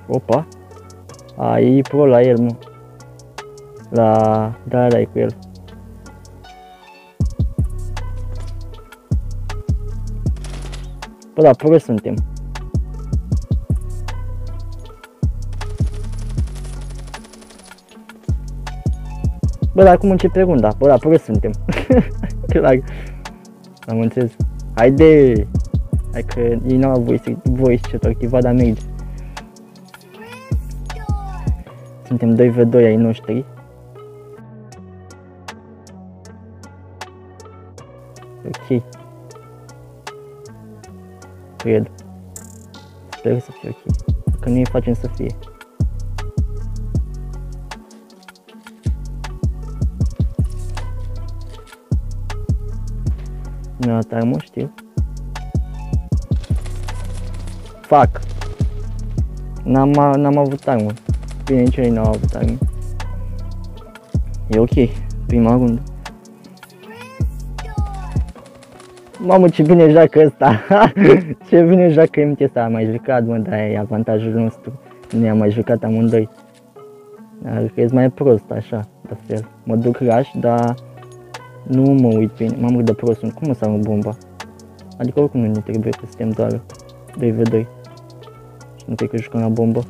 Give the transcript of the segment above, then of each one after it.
Opa. A, e Ypro la el, mă. Da, e cu el. Bă, da, pro suntem. Bă, dar acum începe runda. Bă, da, pro suntem. Clar. Am înțeles. Haide! Hai că ei n-au voice chat activat, dar merge. Suntem 2v2 ai noștri. Ok. Cred. Sper să fie ok. Că nu îi facem să fie. Nu a armă, știu. Fac. N-am avut armă. Bine, nici eu n-am avut armă. E ok. Prima rundă. Mamă, ce bine joacă ăsta. Ce bine joacă MT ăsta. Am mai jucat, mă, dar e avantajul nostru. Nu i-am mai jucat amândoi. Dar că e mai prost, așa, de fel. Mă duc rush, dar nu mă uit bine. Mamă, de prost sunt. Cum o să am bomba? Adică oricum nu ne trebuie, că suntem doar 2v2. Și nu cred că jucăm la bombă.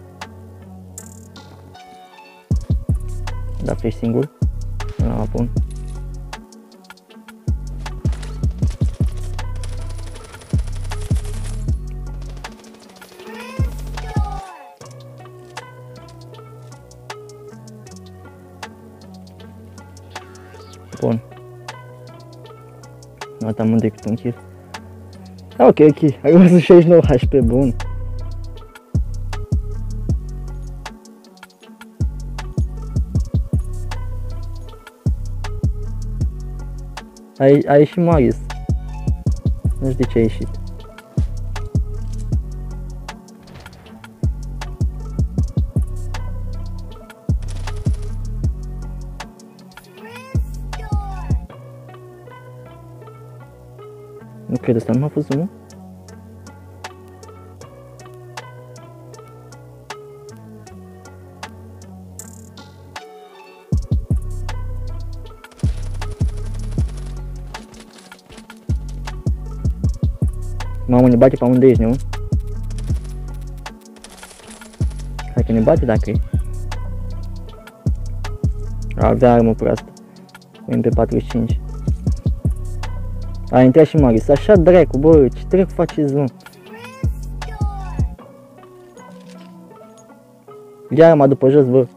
Da, flash singur. Ah, bun. Bun. Nu am amândoi cât un kill. Ok, ai văzut 69 HP, bun. A ieșit Marius. Nu știu de ce a ieșit. Nu cred, asta nu m-a fost unul? Mamă, ne bate pe unde ești, nu? Hai că ne bate dacă e. Avea armă proastă. Cu MP45. A intrat și Marius, așa dracu, bă, ce dracu faceți, mă? Ia mă după jos, bă.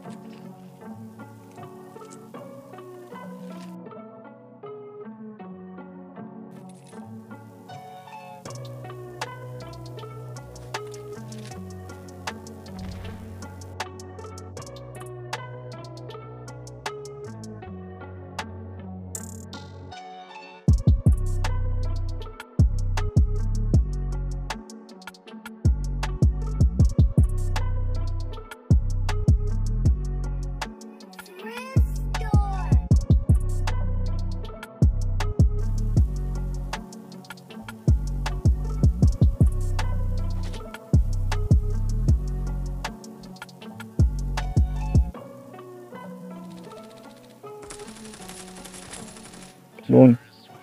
Bun.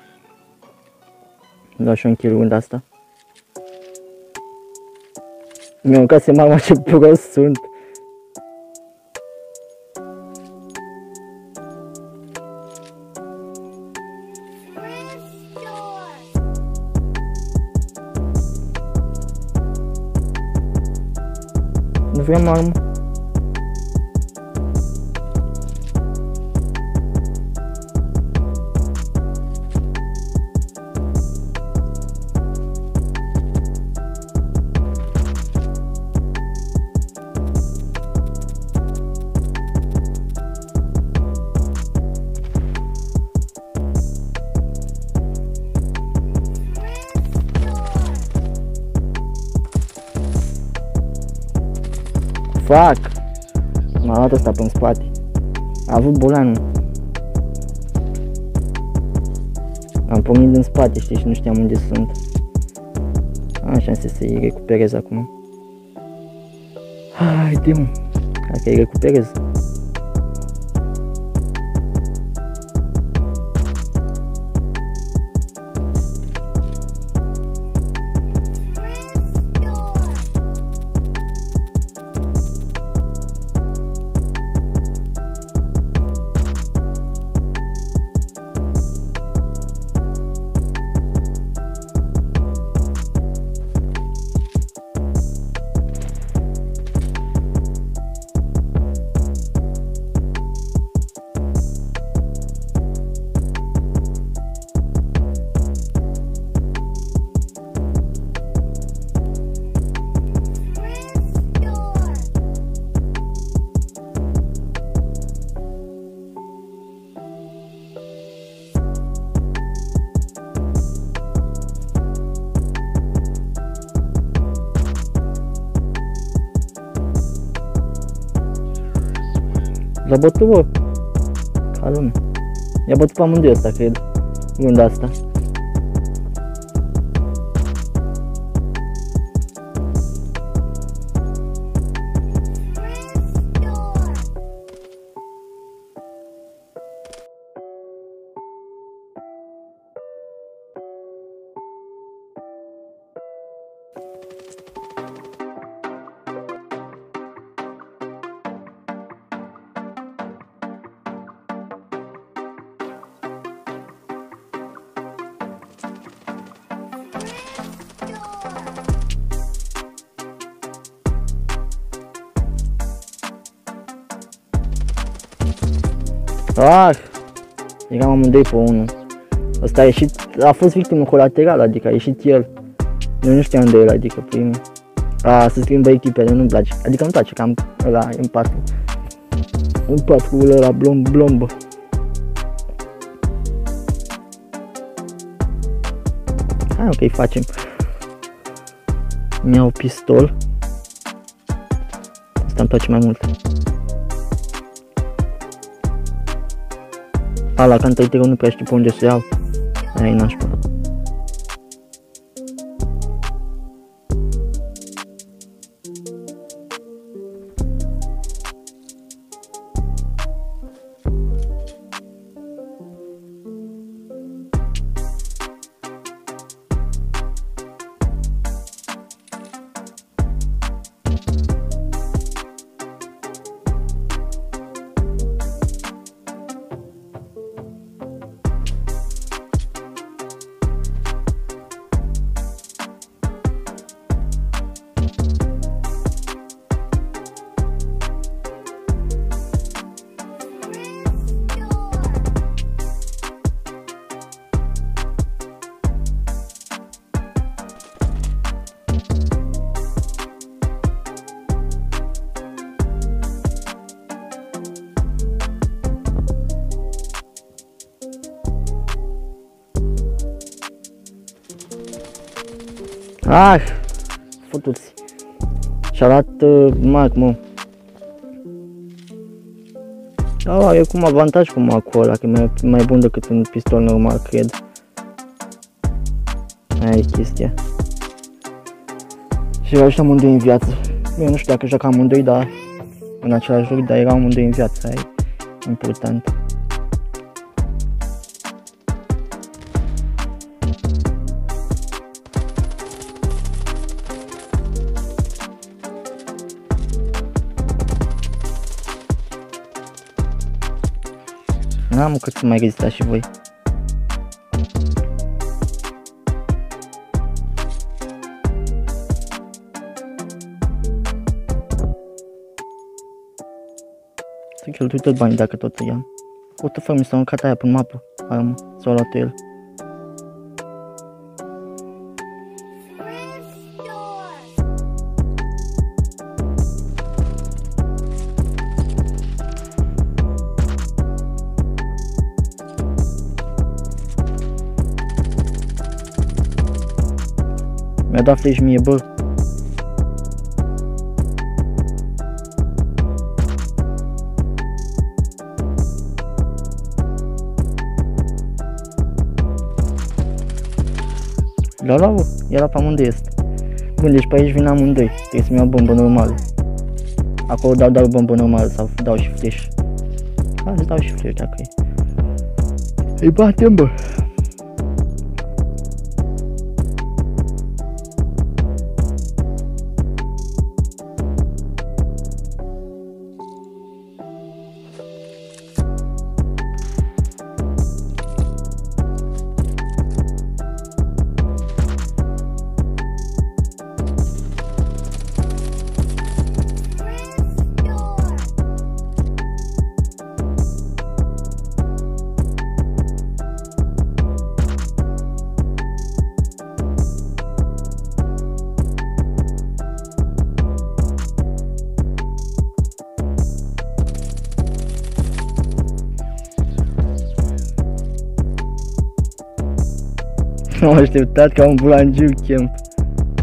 Dau și un kill runda asta. Mi-a urcat să mama ce prost sunt. Nu vreau armă. Fac! M-a luat ăsta pe-n spate. A avut bolanul. Am pornit din spate, știi, și nu știam unde sunt. Am șanse să-i recuperez acum. Haide, mă. Hai că-i recuperez. L-a bătut, bă, ca lumea. I-a bătut pe amândoi ăsta, cred, runda asta. Eram amândoi pe unul. Ăsta a ieșit, a fost victimă colaterală, adică a ieșit el. Eu nu știam de el, adică primul. Să schimbă echipele, nu-mi place. Adică nu-mi place că am ăla în patru. Un patru ăla blombă. Hai, ok, facem. Mi-au pistol. Asta îmi place mai mult. La cantaiterul nu prea știu pe unde să iau. Aia-i nașpa. Futuți. Și arată mag, mă. E cum avantaj cu macul ăla, că e mai bun decât un pistol normal, cred. Aia e chestia. Și erau ăștia amândoi în viață. Eu nu știu dacă joc amândoi, dar în același joc, dar erau amândoi în viață, aia e important. N-am cât să mai rezistați și voi. Să cheltui tot banii dacă tot îi am. What the fuck, mi s-a urcat aia pe mapă. Armă, s-a luat el. Mi-a dat flash mie, bă. L-a luat, bă. Era pe amândoi este. Bun, deci pe aici vin amândoi. Trebuie să-mi iau bombă normală. Acolo dau doar bombă normală sau dau și flash. Îți dau și flash dacă e. Îi batem, bă. M-am așteptat ca un bulangiu camp.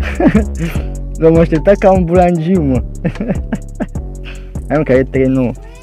M-am așteptat ca un bulangiu, mă. Hai mă, că e 3-9.